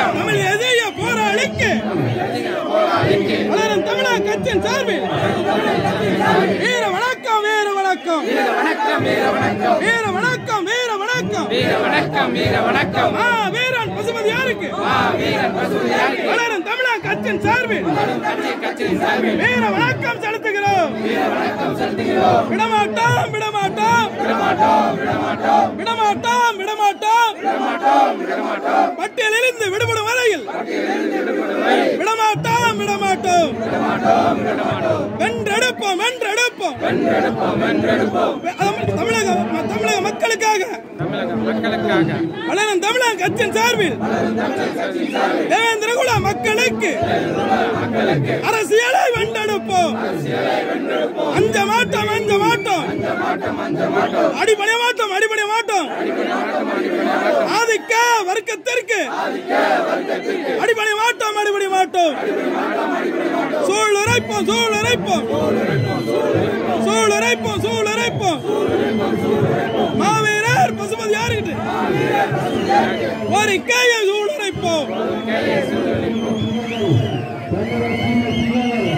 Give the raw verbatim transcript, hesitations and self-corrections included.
தமிழ் தேசிய போராளிக்கு வளரும் தமிழக கட்சியின் சார்பில் வீர வணக்கம் வீர வணக்கம் வீர வணக்கம் வீர வணக்கம் வீர வணக்கம் வீர வணக்கம் வீர வணக்கம் வீர வணக்கம் ஆ வீரன் பசுபதியாருக்கு ஆ வீரன் பசுபதியாருக்கு வளரும் தமிழக கட்சியின் சார்பில் கட்சியின் சார்பில் வீர வணக்கம் செலுத்துகிறோம் வீர வணக்கம் செலுத்துகிறோம் விடமாட்டோம் விடமாட்டோம் விடமாட்டோம் விடமாட்டோம் விடமாட்டோம் விடமாட்டோம் விடமாட்டோம் விடமாட்டோம் பட்டியலிருந்து விடுபடும் வரையில் விடமாட்டோம் விடமாட்டோம் விடமாட்டோம் விடமாட்டோம் வென்றெடுப்போம் வென்றெடுப்போம் வென்றெடுப்போம் வென்றெடுப்போம் தமிழக தமிழக மக்களுக்காக தமிழக மக்களுக்காக வளரும் தமிழக கட்சியின் சார்பில் தேவேந்திரகுல மக்களுக்கு அரசியலை வென்றெடுப்போம் அஞ்ச மாட்டோம் அஞ்ச மாட்டோம் அடிபடைய மாட்டோம் அடிபடைய மாட்டோம் ஆதிக்க வர்க்கத்திற்கு அடிபடைய மாட்டோம் அடிபடைய மாட்டோம் சூளுரைப்போம் சூளுரைப்போம் சூளுரைப்போம் சூளுரைப்போம் மாவீரர் பசுபதி யாருக்கிட்டு கோரிக்கையை சூளுரைப்போம்